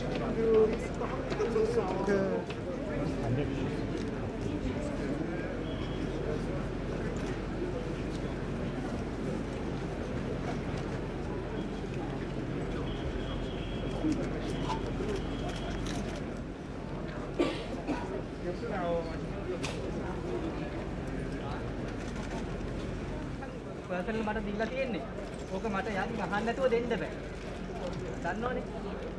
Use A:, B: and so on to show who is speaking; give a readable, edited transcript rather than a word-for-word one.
A: Personal මට දීලා තියෙන්නේ. ඕක මට යටින් අහන්න නැතුව දෙන්න බෑ. දන්නවනේ.